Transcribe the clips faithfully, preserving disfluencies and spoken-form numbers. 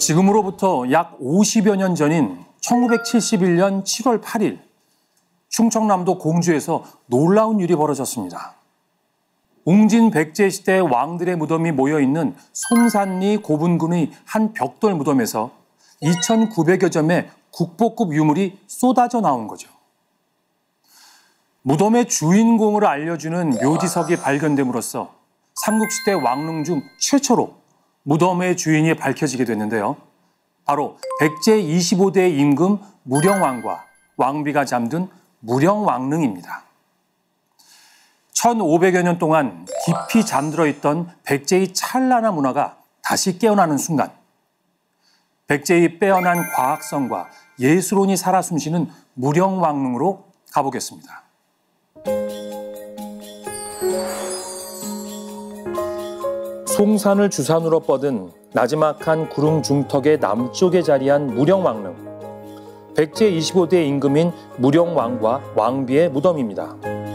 지금으로부터 약 오십여 년 전인 천구백칠십일 년 칠월 팔일 충청남도 공주에서 놀라운 일이 벌어졌습니다. 웅진 백제 시대 왕들의 무덤이 모여있는 송산리 고분군의 한 벽돌 무덤에서 이천구백여 점의 국보급 유물이 쏟아져 나온 거죠. 무덤의 주인공을 알려주는 묘지석이 발견됨으로써 삼국시대 왕릉 중 최초로 무덤의 주인이 밝혀지게 됐는데요. 바로 백제 이십오 대 임금 무령왕과 왕비가 잠든 무령왕릉입니다. 천오백여 년 동안 깊이 잠들어 있던 백제의 찬란한 문화가 다시 깨어나는 순간, 백제의 빼어난 과학성과 예술혼이 살아 숨쉬는 무령왕릉으로 가보겠습니다. 송산을 주산으로 뻗은 나지막한 구릉 중턱의 남쪽에 자리한 무령왕릉. 백제 이십오 대 임금인 무령왕과 왕비의 무덤입니다.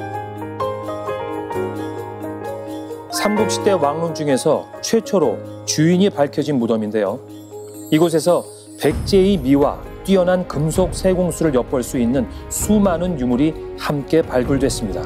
삼국시대 왕릉 중에서 최초로 주인이 밝혀진 무덤인데요. 이곳에서 백제의 미와 뛰어난 금속 세공수를 엿볼 수 있는 수많은 유물이 함께 발굴됐습니다.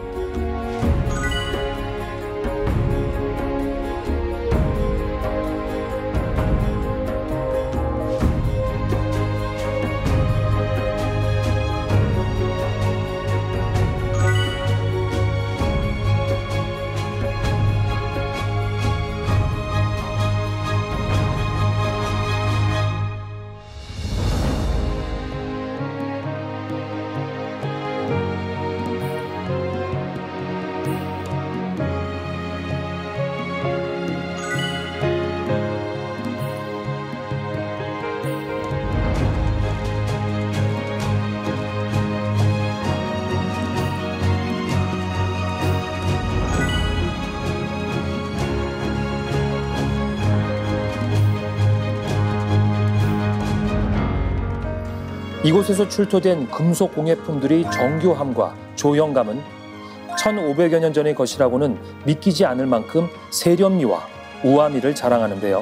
이곳에서 출토된 금속 공예품들의 정교함과 조형감은 천오백여 년 전의 것이라고는 믿기지 않을 만큼 세련미와 우아미를 자랑하는데요.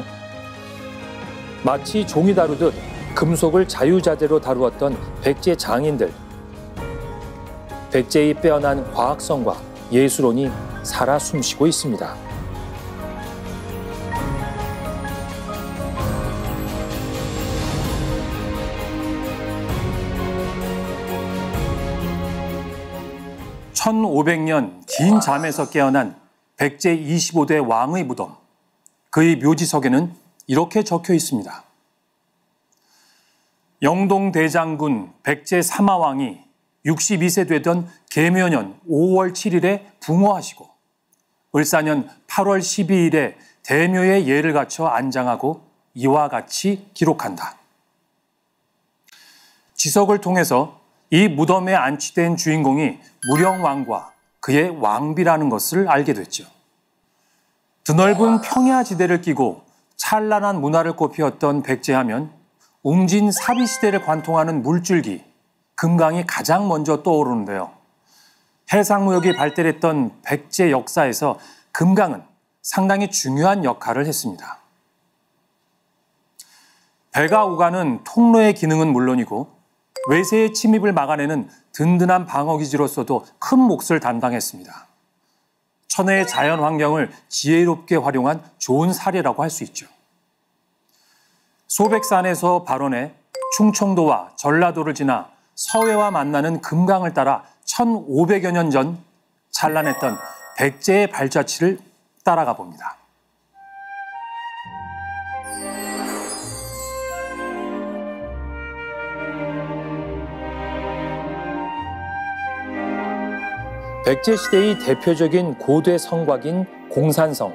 마치 종이 다루듯 금속을 자유자재로 다루었던 백제 장인들. 백제의 빼어난 과학성과 예술혼이 살아 숨쉬고 있습니다. 천오백 년 긴 잠에서 깨어난 백제 이십오 대 왕의 무덤. 그의 묘지석에는 이렇게 적혀 있습니다. 영동대장군 백제 삼하왕이 육십이 세 되던 계묘년 오월 칠일에 붕어하시고 을사년 팔월 십이일에 대묘에 예를 갖춰 안장하고 이와 같이 기록한다. 지석을 통해서 이 무덤에 안치된 주인공이 무령왕과 그의 왕비라는 것을 알게 됐죠. 드넓은 평야지대를 끼고 찬란한 문화를 꽃피웠던 백제하면 웅진 사비시대를 관통하는 물줄기, 금강이 가장 먼저 떠오르는데요. 해상무역이 발달했던 백제 역사에서 금강은 상당히 중요한 역할을 했습니다. 배가 오가는 통로의 기능은 물론이고 외세의 침입을 막아내는 든든한 방어기지로서도 큰 몫을 담당했습니다. 천혜의 자연 환경을 지혜롭게 활용한 좋은 사례라고 할 수 있죠. 소백산에서 발원해 충청도와 전라도를 지나 서해와 만나는 금강을 따라 천오백여 년 전 찬란했던 백제의 발자취를 따라가 봅니다. 백제 시대의 대표적인 고대 성곽인 공산성.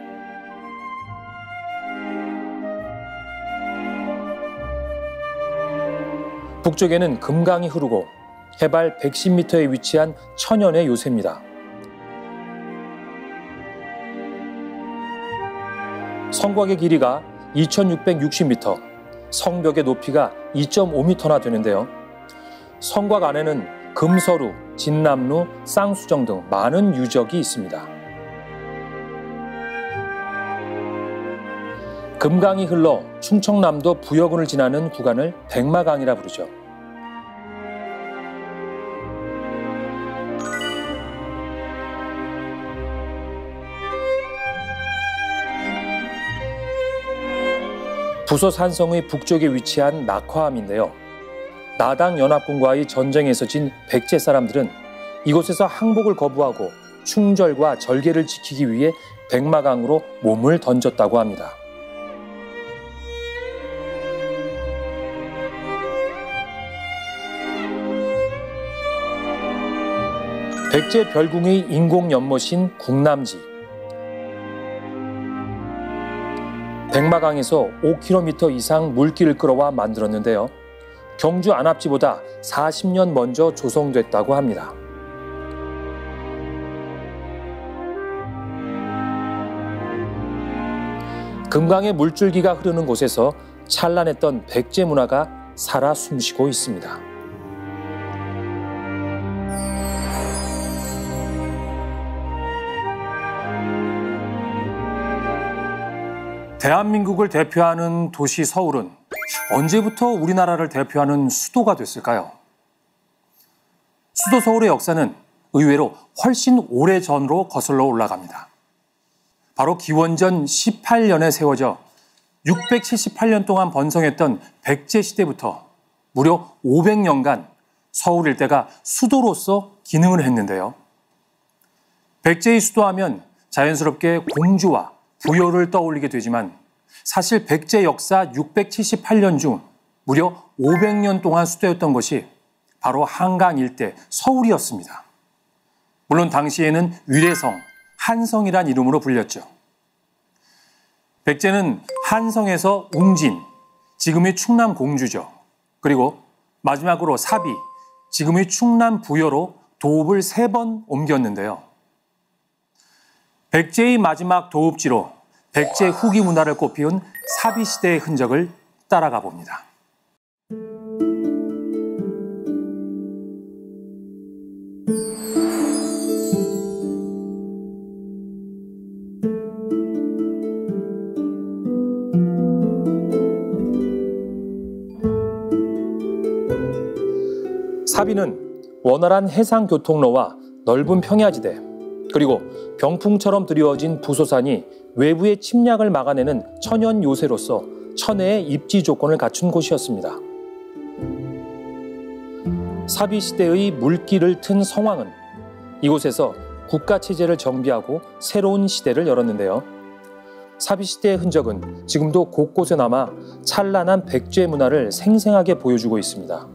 북쪽에는 금강이 흐르고 해발 백십 미터에 위치한 천연의 요새입니다. 성곽의 길이가 이천육백육십 미터, 성벽의 높이가 이 점 오 미터나 되는데요. 성곽 안에는 금서루, 진남루, 쌍수정 등 많은 유적이 있습니다. 금강이 흘러 충청남도 부여군을 지나는 구간을 백마강이라 부르죠. 부소 산성의 북쪽에 위치한 낙화암인데요. 나당 연합군과의 전쟁에서 진 백제 사람들은 이곳에서 항복을 거부하고 충절과 절개를 지키기 위해 백마강으로 몸을 던졌다고 합니다. 백제 별궁의 인공 연못인 궁남지. 백마강에서 오 킬로미터 이상 물길을 끌어와 만들었는데요. 경주 안압지보다 사십 년 먼저 조성됐다고 합니다. 금강의 물줄기가 흐르는 곳에서 찬란했던 백제 문화가 살아 숨쉬고 있습니다. 대한민국을 대표하는 도시 서울은 언제부터 우리나라를 대표하는 수도가 됐을까요? 수도 서울의 역사는 의외로 훨씬 오래전으로 거슬러 올라갑니다. 바로 기원전 십팔 년에 세워져 육백칠십팔 년 동안 번성했던 백제시대부터 무려 오백 년간 서울 일대가 수도로서 기능을 했는데요. 백제의 수도하면 자연스럽게 공주와 부여를 떠올리게 되지만 사실 백제 역사 육백칠십팔 년 중 무려 오백 년 동안 수도였던 것이 바로 한강 일대 서울이었습니다. 물론 당시에는 위례성, 한성이란 이름으로 불렸죠. 백제는 한성에서 웅진, 지금의 충남 공주죠. 그리고 마지막으로 사비, 지금의 충남 부여로 도읍을 세 번 옮겼는데요. 백제의 마지막 도읍지로 백제 후기 문화를 꽃피운 사비시대의 흔적을 따라가 봅니다. 사비는 원활한 해상교통로와 넓은 평야지대, 그리고 병풍처럼 드리워진 부소산이 외부의 침략을 막아내는 천연 요새로서 천혜의 입지 조건을 갖춘 곳이었습니다. 사비 시대의 물길을 튼 성왕은 이곳에서 국가체제를 정비하고 새로운 시대를 열었는데요. 사비 시대의 흔적은 지금도 곳곳에 남아 찬란한 백제 문화를 생생하게 보여주고 있습니다.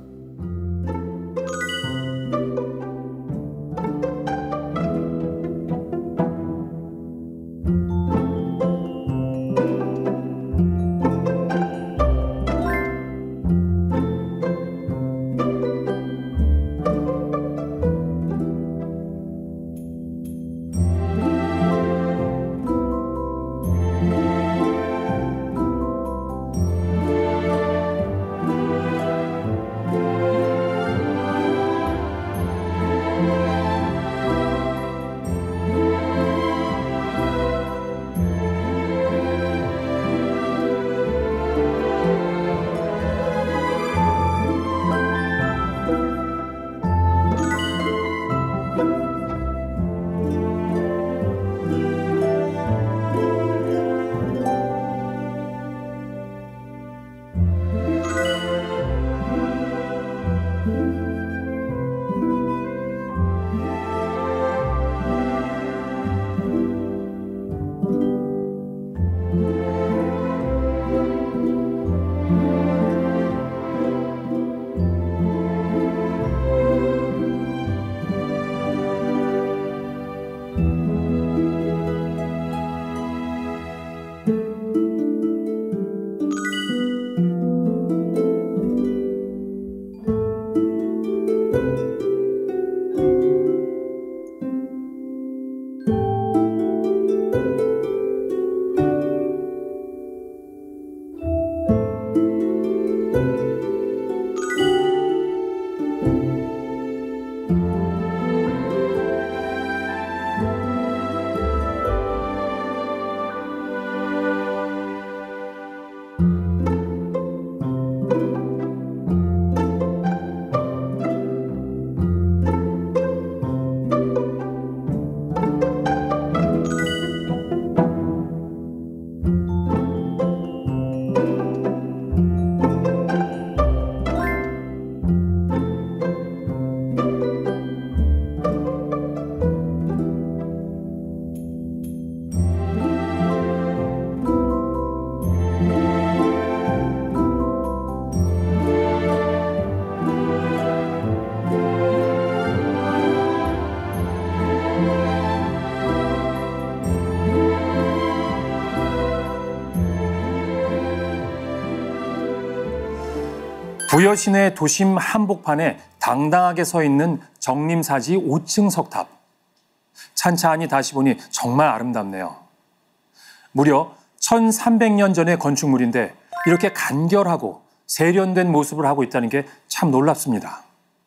부여 시내 도심 한복판에 당당하게 서 있는 정림사지 오 층 석탑. 찬찬히 다시 보니 정말 아름답네요. 무려 천삼백 년 전의 건축물인데 이렇게 간결하고 세련된 모습을 하고 있다는 게 참 놀랍습니다.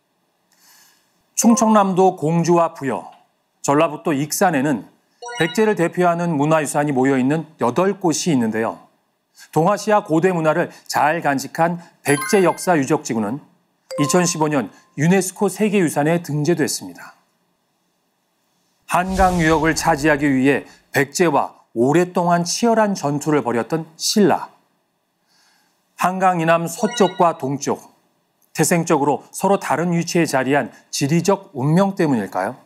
충청남도 공주와 부여, 전라북도 익산에는 백제를 대표하는 문화유산이 모여있는 여덟 곳이 있는데요. 동아시아 고대 문화를 잘 간직한 백제 역사 유적지구는 이천십오 년 유네스코 세계유산에 등재됐습니다. 한강 유역을 차지하기 위해 백제와 오랫동안 치열한 전투를 벌였던 신라. 한강 이남 서쪽과 동쪽, 태생적으로 서로 다른 위치에 자리한 지리적 운명 때문일까요?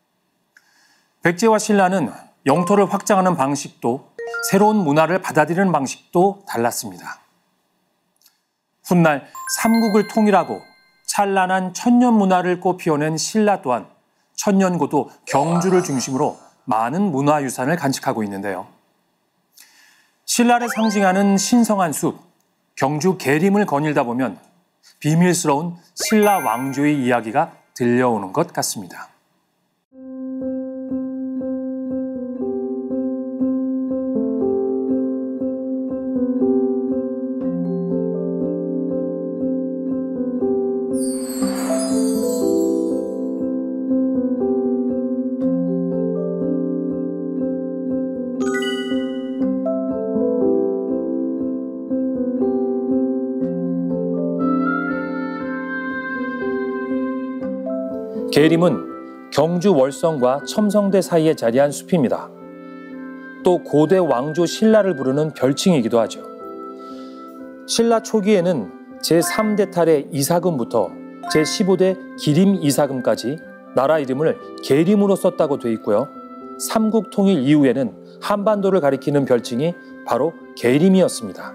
백제와 신라는 영토를 확장하는 방식도 새로운 문화를 받아들이는 방식도 달랐습니다. 훗날 삼국을 통일하고 찬란한 천년 문화를 꽃피워낸 신라 또한 천년고도 경주를 중심으로 많은 문화유산을 간직하고 있는데요. 신라를 상징하는 신성한 숲, 경주 계림을 거닐다 보면 비밀스러운 신라 왕조의 이야기가 들려오는 것 같습니다. 계림은 경주 월성과 첨성대 사이에 자리한 숲입니다. 또 고대 왕조 신라를 부르는 별칭이기도 하죠. 신라 초기에는 제삼 대 탈의 이사금부터 제십오 대 기림 이사금까지 나라 이름을 계림으로 썼다고 돼 있고요. 삼국 통일 이후에는 한반도를 가리키는 별칭이 바로 계림이었습니다.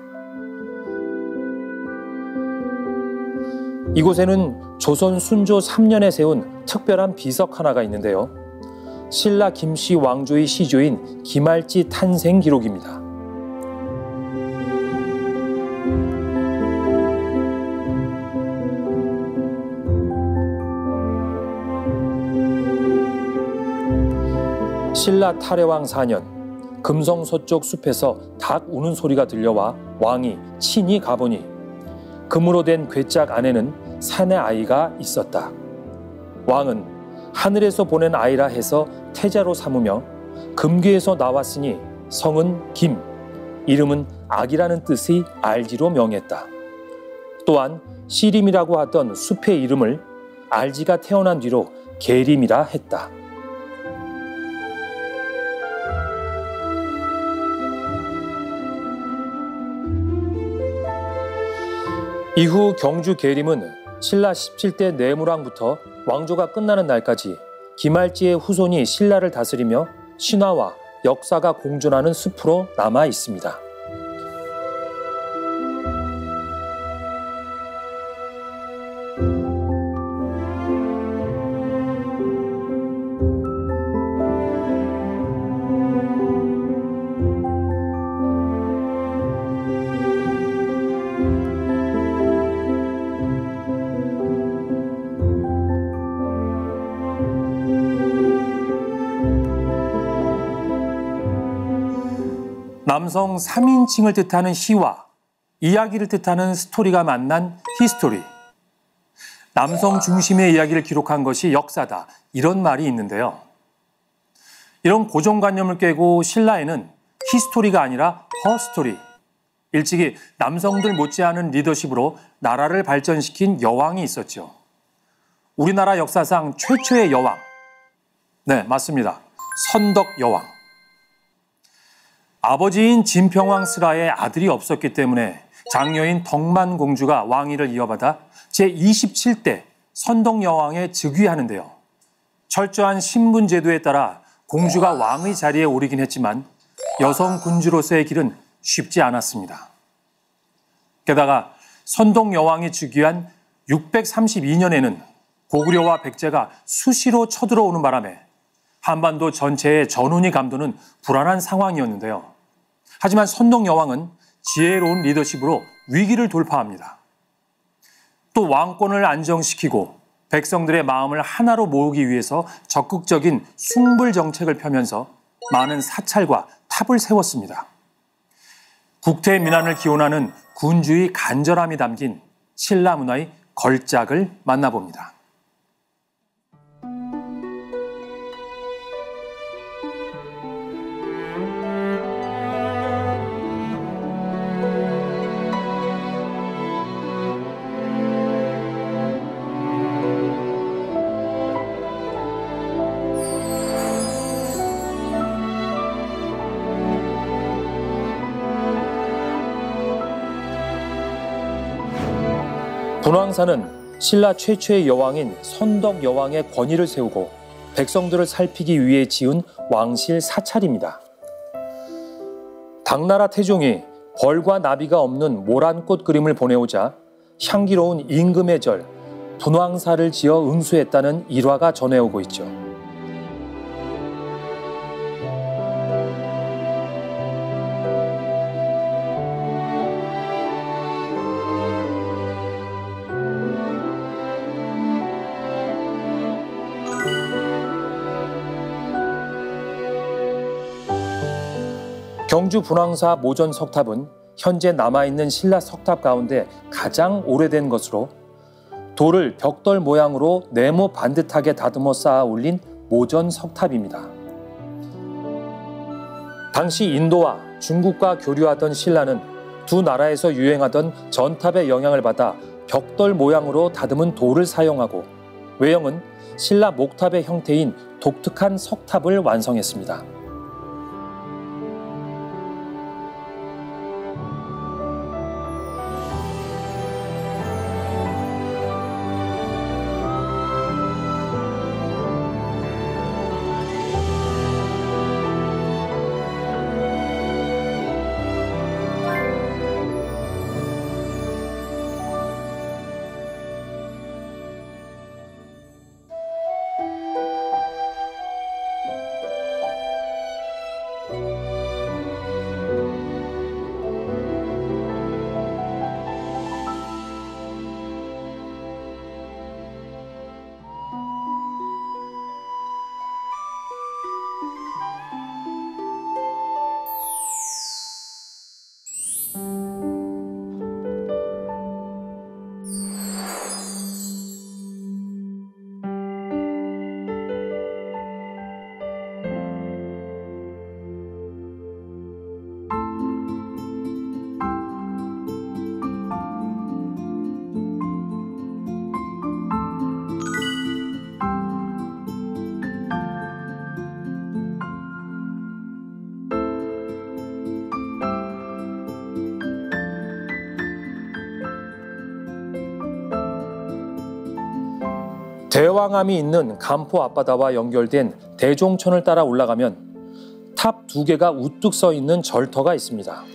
이곳에는 조선 순조 삼 년에 세운 특별한 비석 하나가 있는데요. 신라 김씨 왕조의 시조인 김알지 탄생 기록입니다. 신라 탈해왕 사 년, 금성 서쪽 숲에서 닭 우는 소리가 들려와 왕이 친히 가보니 금으로 된 괴짝 안에는 산의 아이가 있었다. 왕은 하늘에서 보낸 아이라 해서 태자로 삼으며 금괴에서 나왔으니 성은 김, 이름은 악이라는 뜻의 알지로 명했다. 또한 시림이라고 하던 숲의 이름을 알지가 태어난 뒤로 계림이라 했다. 이후 경주 계림은 신라 십칠 대 내무랑부터 왕조가 끝나는 날까지 김알지의 후손이 신라를 다스리며 신화와 역사가 공존하는 숲으로 남아 있습니다. 남성 삼 인칭을 뜻하는 시와 이야기를 뜻하는 스토리가 만난 히스토리. 남성 중심의 이야기를 기록한 것이 역사다. 이런 말이 있는데요. 이런 고정관념을 깨고 신라에는 히스토리가 아니라 허스토리. 일찍이 남성들 못지않은 리더십으로 나라를 발전시킨 여왕이 있었죠. 우리나라 역사상 최초의 여왕. 네, 맞습니다. 선덕 여왕. 아버지인 진평왕 스라의 아들이 없었기 때문에 장녀인 덕만 공주가 왕위를 이어받아 제이십칠 대 선덕 여왕에 즉위하는데요. 철저한 신분 제도에 따라 공주가 왕의 자리에 오르긴 했지만 여성 군주로서의 길은 쉽지 않았습니다. 게다가 선덕 여왕이 즉위한 육백삼십이 년에는 고구려와 백제가 수시로 쳐들어오는 바람에 한반도 전체의 전운이 감도는 불안한 상황이었는데요. 하지만 선덕 여왕은 지혜로운 리더십으로 위기를 돌파합니다. 또 왕권을 안정시키고 백성들의 마음을 하나로 모으기 위해서 적극적인 숭불 정책을 펴면서 많은 사찰과 탑을 세웠습니다. 국태 민안을 기원하는 군주의 간절함이 담긴 신라 문화의 걸작을 만나봅니다. 분황사는 신라 최초의 여왕인 선덕 여왕의 권위를 세우고 백성들을 살피기 위해 지은 왕실 사찰입니다. 당나라 태종이 벌과 나비가 없는 모란꽃 그림을 보내오자 향기로운 임금의 절, 분황사를 지어 응수했다는 일화가 전해오고 있죠. 경주 분황사 모전 석탑은 현재 남아있는 신라 석탑 가운데 가장 오래된 것으로 돌을 벽돌 모양으로 네모 반듯하게 다듬어 쌓아 올린 모전 석탑입니다. 당시 인도와 중국과 교류하던 신라는 두 나라에서 유행하던 전탑의 영향을 받아 벽돌 모양으로 다듬은 돌을 사용하고 외형은 신라 목탑의 형태인 독특한 석탑을 완성했습니다. 대왕암이 있는 간포 앞바다와 연결된 대종천을 따라 올라가면 탑 두 개가 우뚝 서 있는 절터가 있습니다.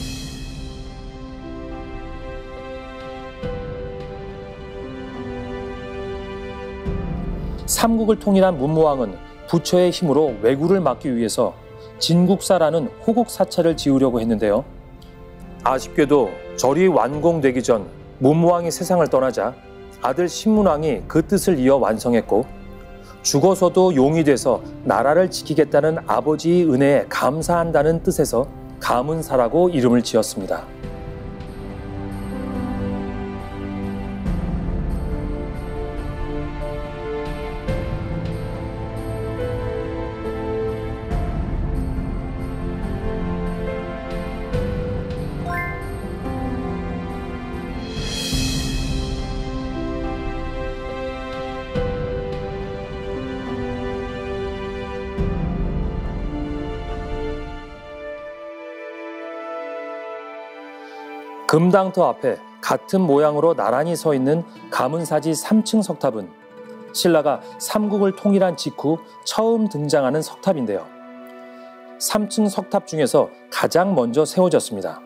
삼국을 통일한 문무왕은 부처의 힘으로 왜구를 막기 위해서 진국사라는 호국 사찰을 지으려고 했는데요. 아쉽게도 절이 완공되기 전 문무왕이 세상을 떠나자 아들 신문왕이 그 뜻을 이어 완성했고 죽어서도 용이 돼서 나라를 지키겠다는 아버지의 은혜에 감사한다는 뜻에서 가문사라고 이름을 지었습니다. 금당터 앞에 같은 모양으로 나란히 서 있는 가문사지 삼 층 석탑은 신라가 삼국을 통일한 직후 처음 등장하는 석탑인데요. 삼 층 석탑 중에서 가장 먼저 세워졌습니다.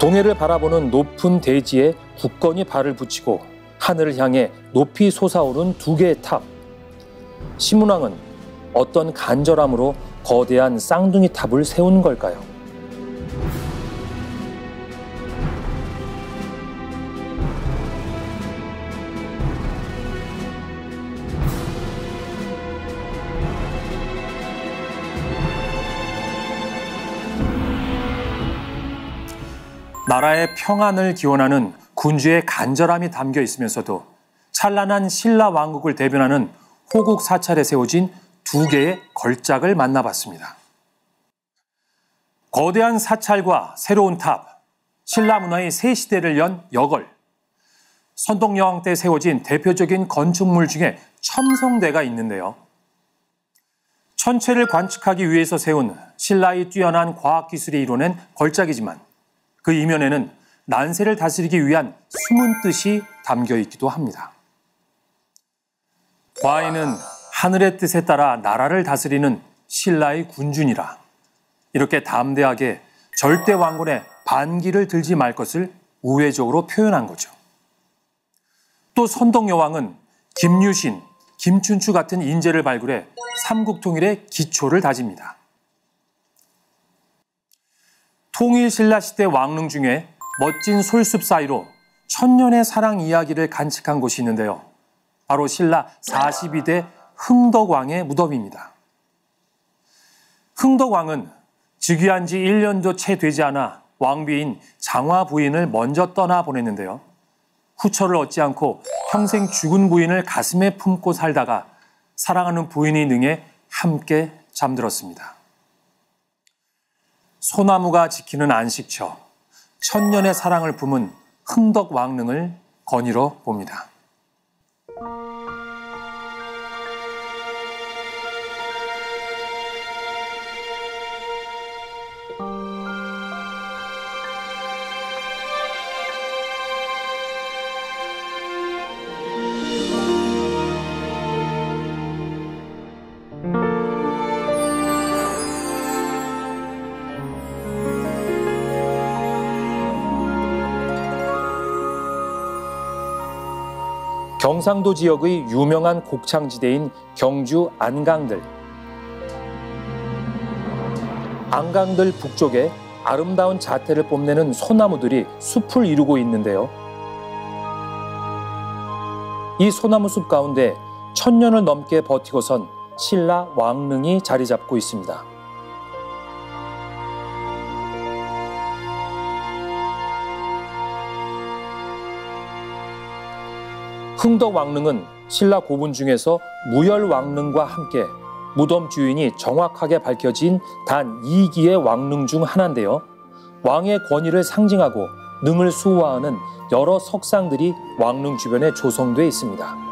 동해를 바라보는 높은 대지에 굳건히 발을 붙이고 하늘을 향해 높이 솟아오른 두 개의 탑. 신문왕은 어떤 간절함으로 거대한 쌍둥이 탑을 세운 걸까요? 나라의 평안을 기원하는 군주의 간절함이 담겨 있으면서도 찬란한 신라 왕국을 대변하는 호국 사찰에 세워진 두 개의 걸작을 만나봤습니다. 거대한 사찰과 새로운 탑, 신라 문화의 새 시대를 연 여걸, 선동여왕 때 세워진 대표적인 건축물 중에 첨성대가 있는데요. 천체를 관측하기 위해서 세운 신라의 뛰어난 과학기술이 이뤄낸 걸작이지만 그 이면에는 난세를 다스리기 위한 숨은 뜻이 담겨 있기도 합니다. 과인은 하늘의 뜻에 따라 나라를 다스리는 신라의 군주니라. 이렇게 담대하게 절대 왕권에 반기를 들지 말 것을 우회적으로 표현한 거죠. 또 선동여왕은 김유신, 김춘추 같은 인재를 발굴해 삼국통일의 기초를 다집니다. 통일신라시대 왕릉 중에 멋진 솔숲 사이로 천년의 사랑 이야기를 간직한 곳이 있는데요. 바로 신라 사십이 대 흥덕왕의 무덤입니다. 흥덕왕은 즉위한 지 일 년도 채 되지 않아 왕비인 장화 부인을 먼저 떠나보냈는데요. 후처를 얻지 않고 평생 죽은 부인을 가슴에 품고 살다가 사랑하는 부인이 능해 함께 잠들었습니다. 소나무가 지키는 안식처, 천년의 사랑을 품은 흥덕왕릉을 거닐어 봅니다. 경상도 지역의 유명한 곡창지대인 경주 안강들. 안강들 북쪽에 아름다운 자태를 뽐내는 소나무들이 숲을 이루고 있는데요. 이 소나무 숲 가운데 천년을 넘게 버티고선 신라 왕릉이 자리 잡고 있습니다. 흥덕왕릉은 신라 고분 중에서 무열왕릉과 함께 무덤 주인이 정확하게 밝혀진 단 이 기의 왕릉 중 하나인데요. 왕의 권위를 상징하고 능을 수호하는 여러 석상들이 왕릉 주변에 조성돼 있습니다.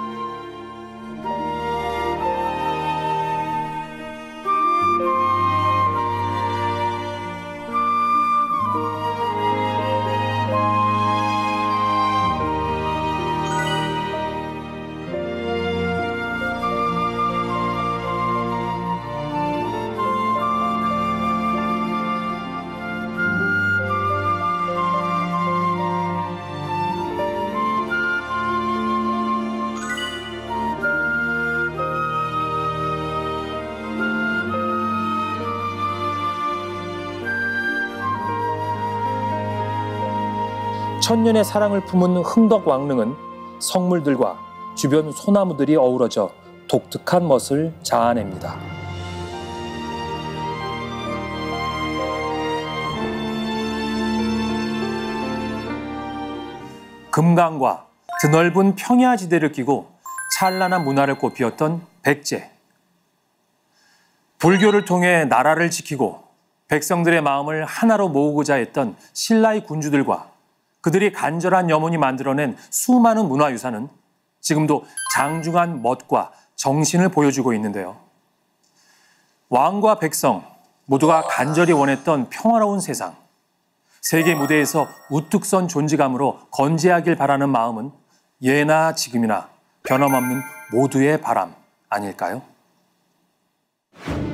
천년의 사랑을 품은 흥덕왕릉은 성물들과 주변 소나무들이 어우러져 독특한 멋을 자아냅니다. 금강과 드넓은 평야지대를 끼고 찬란한 문화를 꽃피웠던 백제. 불교를 통해 나라를 지키고 백성들의 마음을 하나로 모으고자 했던 신라의 군주들과 그들이 간절한 염원이 만들어낸 수많은 문화유산은 지금도 장중한 멋과 정신을 보여주고 있는데요. 왕과 백성 모두가 간절히 원했던 평화로운 세상, 세계 무대에서 우뚝 선 존재감으로 건재하길 바라는 마음은 예나 지금이나 변함없는 모두의 바람 아닐까요?